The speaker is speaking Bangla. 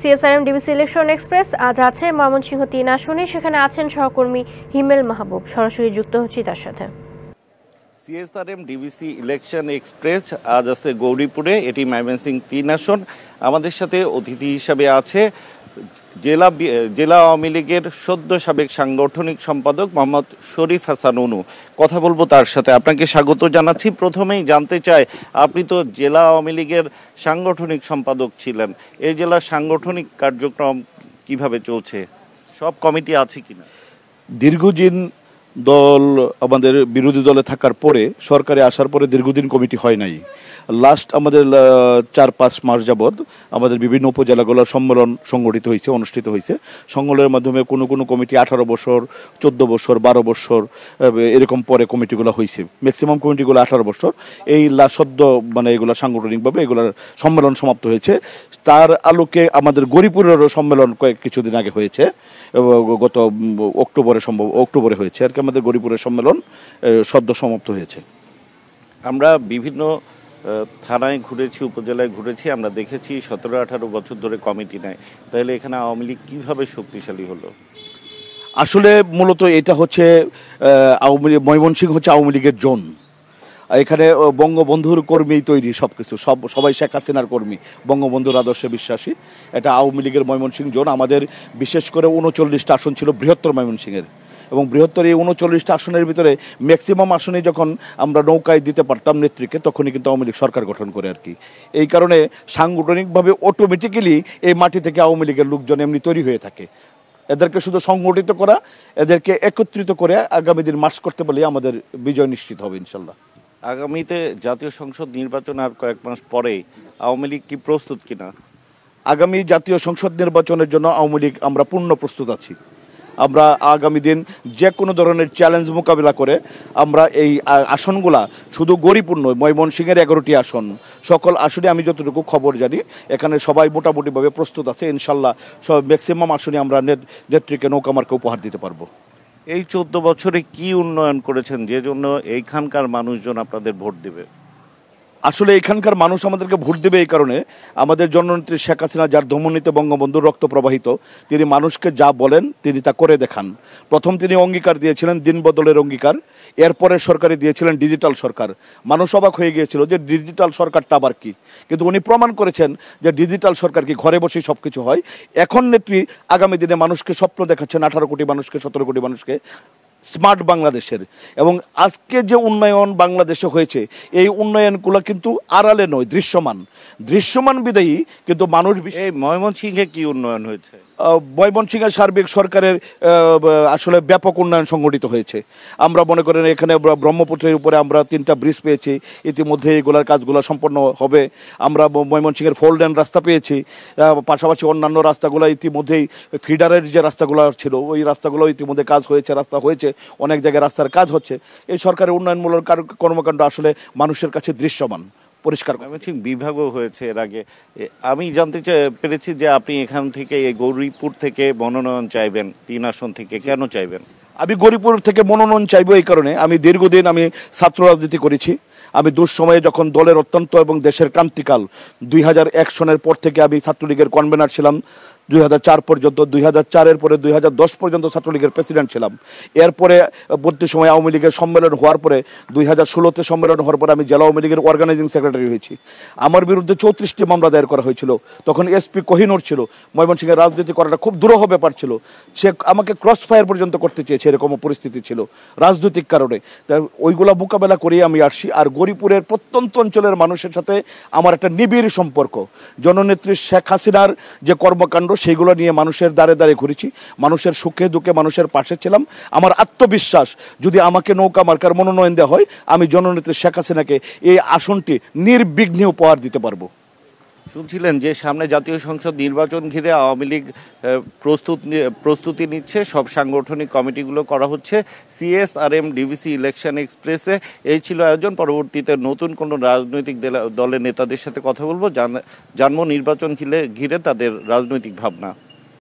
সিএসআরএম ডিবিসি ইলেকশন এক্সপ্রেস আজ আছে ময়মনসিংহ ৩ আসনে। সেখানে আছেন সহকর্মী হিমেল মাহবুব। সরাসরি যুক্ত হচ্ছি তার সাথে। সিএসআরএম ডিবিসি ইলেকশন এক্সপ্রেস আজ আছে গৌরীপুরে, এটি ময়মনসিংহ ৩ আসন। আমাদের সাথে অতিথি হিসাবে আছে জেলা আওয়ামী লীগের সদ্য সাবেক সাংগঠনিক সম্পাদক মোহাম্মদ শরীফ হাসান অনু। কথা বলবো তার সাথে। আপনাকে স্বাগত জানাচ্ছি। প্রথমেই জানতে চাই, আপনি তো জেলা আওয়ামী লীগের সাংগঠনিক সম্পাদক ছিলেন, এই জেলার সাংগঠনিক কার্যক্রম কিভাবে চলছে? সব কমিটি আছে কিনা? দীর্ঘদিন দল আমাদের বিরোধী দলে থাকার পরে সরকারে আসার পরে দীর্ঘদিন কমিটি হয় নাই। লাস্ট আমাদের ৪-৫ মাস যাবৎ আমাদের বিভিন্ন উপজেলাগুলোর সম্মেলন সংগঠিত হয়েছে, অনুষ্ঠিত হয়েছে। সম্মেলনের মাধ্যমে কোনো কোনো কমিটি 18 বছর, 14 বছর, 12 বছর এরকম পরে কমিটিগুলো হয়েছে। ম্যাক্সিমাম কমিটিগুলো 18 বছর। এই সদ্য এগুলো সাংগঠনিকভাবে এগুলোর সম্মেলন সমাপ্ত হয়েছে। তার আলোকে আমাদের গৌরীপুরেরও সম্মেলন কিছুদিন আগে হয়েছে, গত অক্টোবরে হয়েছে আর কি। আমাদের গৌরীপুরের সম্মেলন সদ্য সমাপ্ত হয়েছে। আমরা বিভিন্ন থানায় ঘুরেছি, উপজেলায় ঘুরেছি, আমরা দেখেছি 17-18 বছর ধরে কমিটি নেয়। তাহলে এখানে আওয়ামী লীগ কীভাবে শক্তিশালী হলো? আসলে মূলত এটা হচ্ছে ময়মনসিংহ হচ্ছে আওয়ামী লীগের জোন। এখানে বঙ্গবন্ধুর কর্মী তৈরি সবকিছু, সবাই শেখ হাসিনার কর্মী, বঙ্গবন্ধুর আদর্শে বিশ্বাসী। এটা আওয়ামী লীগের ময়মনসিংহ জোন। আমাদের বিশেষ করে 39টা আসন ছিল বৃহত্তর ময়মনসিংহের, এবং বৃহত্তর এই 39টা আসনের ভিতরে ম্যাক্সিমাম আসনে যখন আমরা নৌকায় দিতে পারতাম নেত্রীকে, তখনই কিন্তু আওয়ামী লীগ সরকার গঠন করে আর কি। এই কারণে সাংগঠনিকভাবে অটোমেটিক্যালি এই মাটি থেকে আওয়ামী লীগের লোকজন এমনি তৈরি হয়ে থাকে। এদেরকে শুধু সংগঠিত করা, এদেরকে একত্রিত করে আগামী দিন মার্চ করতে পারলে আমাদের বিজয় নিশ্চিত হবে ইনশাল্লাহ। আগামীতে জাতীয় সংসদ নির্বাচন আর কয়েক মাস পরে, আওয়ামী লীগ কি প্রস্তুত কিনা? আগামী জাতীয় সংসদ নির্বাচনের জন্য আওয়ামী লীগ আমরা পূর্ণ প্রস্তুত আছি। আমরা আগামী দিন যে কোনো ধরনের চ্যালেঞ্জ মোকাবিলা করে আমরা এই আসনগুলা, শুধু গৌরীপুর নয়, ময়মনসিংহের 11টি আসন, সকল আসনে আমি যতটুকু খবর জানি এখানে সবাই মোটামুটিভাবে প্রস্তুত আছে। ইনশাল্লাহ সব ম্যাক্সিমাম আসনে আমরা নেত্রীকে নৌকামার্কে উপহার দিতে পারবো। এই 14 বছরে কি উন্নয়ন করেছেন যে জন্য এইখানকার মানুষজন আপনাদের ভোট দেবে? আসলে এখানকার মানুষ আমাদেরকে ভোট দেবে এই কারণে, আমাদের জননেত্রী শেখ হাসিনা, যার ধমনীতে বঙ্গবন্ধুর রক্ত প্রবাহিত, তিনি মানুষকে যা বলেন তিনি তা করে দেখান। প্রথম তিনি অঙ্গীকার দিয়েছিলেন দিন বদলের অঙ্গীকার, এরপরে সরকারে দিয়েছিলেন ডিজিটাল সরকার। মানুষ অবাক হয়ে গিয়েছিল যে ডিজিটাল সরকারটা আবার কি, কিন্তু উনি প্রমাণ করেছেন যে ডিজিটাল সরকার কি, ঘরে বসেই সব কিছু হয়। এখন নেত্রী আগামী দিনে মানুষকে স্বপ্ন দেখাচ্ছেন, 18 কোটি মানুষকে, 17 কোটি মানুষকে স্মার্ট বাংলাদেশের। এবং আজকে যে উন্নয়ন বাংলাদেশে হয়েছে, এই উন্নয়নগুলো কিন্তু আড়ালে নয়, দৃশ্যমান বিদায়ী কিন্তু মানুষ। এই ময়মনসিংহে কি উন্নয়ন হয়েছে? ময়মনসিংহের সার্বিক সরকারের আসলে ব্যাপক উন্নয়ন সংগঠিত হয়েছে। আমরা মনে করেন এখানে ব্রহ্মপুত্রের উপরে আমরা 3টা ব্রিজ পেয়েছি, ইতিমধ্যে এগুলোর কাজগুলো সম্পন্ন হবে। আমরা ময়মনসিংহের ফোল্ডেন রাস্তা পেয়েছি, পাশাপাশি অন্যান্য রাস্তাগুলো ইতিমধ্যেই ফিডারের যে রাস্তাগুলো ছিল ওই রাস্তাগুলো ইতিমধ্যে কাজ হয়েছে, রাস্তা হয়েছে, অনেক জায়গায় রাস্তার কাজ হচ্ছে। এই সরকারের উন্নয়নমূলক কর্মকাণ্ড আসলে মানুষের কাছে দৃশ্যমান, পরিষ্কার। ময়মনসিংহ বিভাগও হয়েছে এর আগে। আমি জানতে পেরেছি যে আপনি এখান থেকে, এই গৌরীপুর থেকে মনোনয়ন চাইবেন 3 আসন থেকে, কেন চাইবেন? আমি গৌরীপুর থেকে মনোনয়ন চাইবো এই কারণে, আমি দীর্ঘদিন ছাত্র রাজনীতি করেছি। আমি দুঃসময়ে যখন দলের অত্যন্ত এবং দেশের ক্রান্তিকাল 2001 সনের পর থেকে আমি ছাত্রলীগের কনভেনার ছিলাম 2004 পর্যন্ত, 2004-এর পরে 2010 পর্যন্ত ছাত্রলীগের প্রেসিডেন্ট ছিলাম। এরপরে পরবর্তী সময় আওয়ামী লীগের সম্মেলন হওয়ার পরে 2016-তে সম্মেলন হওয়ার পরে আমি জেলা আওয়ামী লীগের অর্গানাইজিং সেক্রেটারি হয়েছি। আমার বিরুদ্ধে 34টি মামলা দায়ের করা হয়েছিল। তখন এসপি কোহিনুর ছিল। ময়মনসিংহের রাজনীতি করাটা খুব দুরূহ ব্যাপার ছিল। সে আমাকে ক্রস ফায়ার পর্যন্ত করতে চেয়েছে, এরকম পরিস্থিতি ছিল রাজনৈতিক কারণে। তাই ওইগুলা মোকাবেলা করেই আমি আসছি। আর গৌরীপুরের প্রত্যন্ত অঞ্চলের মানুষের সাথে আমার একটা নিবিড় সম্পর্ক। জননেত্রী শেখ হাসিনার যে কর্মকাণ্ড, সেইগুলো নিয়ে মানুষের দ্বারে দ্বারে ঘুরেছি, মানুষের সুখে দুঃখে মানুষের পাশে ছিলাম। আমার আত্মবিশ্বাস, যদি আমাকে নৌকা মার্কার মনোনয়ন দেওয়া হয়, আমি জননেত্রী শেখ হাসিনাকে এই আসনটি নির্বিঘ্নে উপহার দিতে পারবো। শুনছিলেন যে সামনে জাতীয় সংসদ নির্বাচন ঘিরে আওয়ামী লীগ প্রস্তুতি নিচ্ছে, সব সাংগঠনিক কমিটিগুলো করা হচ্ছে। সিএসআরএম ডিবিসি ইলেকশন এক্সপ্রেসে এই ছিল আয়োজন। পরবর্তীতে নতুন কোনো রাজনৈতিক দলের নেতাদের সাথে কথা বলবো, জানবো নির্বাচন ঘিরে তাদের রাজনৈতিক ভাবনা।